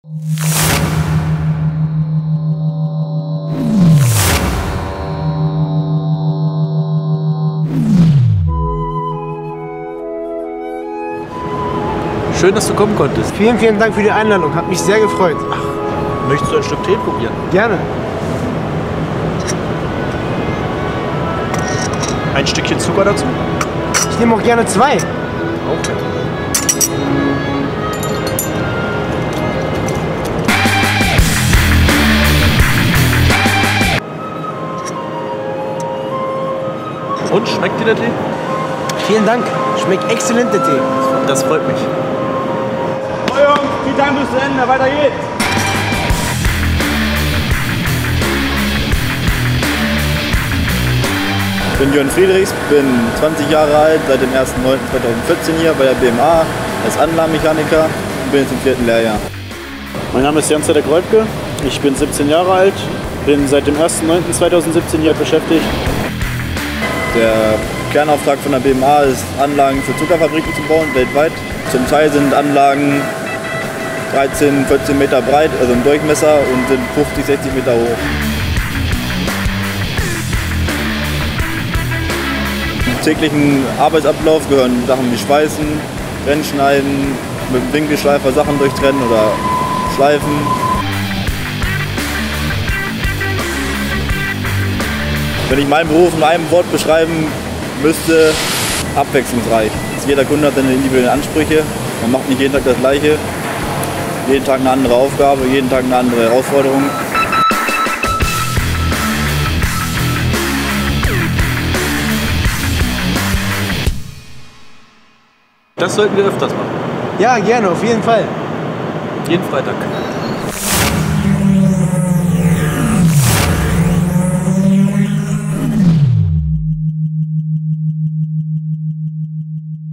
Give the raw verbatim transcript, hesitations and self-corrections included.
Schön, dass du kommen konntest. Vielen, vielen Dank für die Einladung. Hat mich sehr gefreut. Ach, möchtest du ein Stück Tee probieren? Gerne. Ein Stückchen Zucker dazu? Ich nehme auch gerne zwei. Okay. Und, schmeckt dir der Tee? Vielen Dank. Schmeckt exzellent, der Tee. Das freut mich. So Jungs, die Time bis zu Ende, weiter geht's! Ich bin Jörn Friedrichs, bin zwanzig Jahre alt, seit dem ersten neunten zweitausendvierzehn hier bei der B M A als Anlagenmechaniker und bin jetzt im vierten Lehrjahr. Mein Name ist Jan-Zeller Greubke, ich bin siebzehn Jahre alt, bin seit dem ersten neunten zweitausendsiebzehn hier beschäftigt. Der Kernauftrag von der B M A ist, Anlagen für Zuckerfabriken zu bauen, weltweit. Zum Teil sind Anlagen dreizehn, vierzehn Meter breit, also im Durchmesser, und sind fünfzig, sechzig Meter hoch. Im täglichen Arbeitsablauf gehören Sachen wie Schweißen, Brennschneiden, mit dem Winkelschleifer Sachen durchtrennen oder schleifen. Wenn ich meinen Beruf in einem Wort beschreiben müsste, abwechslungsreich. Jeder Kunde hat seine individuellen Ansprüche, man macht nicht jeden Tag das Gleiche, jeden Tag eine andere Aufgabe, jeden Tag eine andere Herausforderung. Das sollten wir öfters machen. Ja, gerne, auf jeden Fall. Jeden Freitag.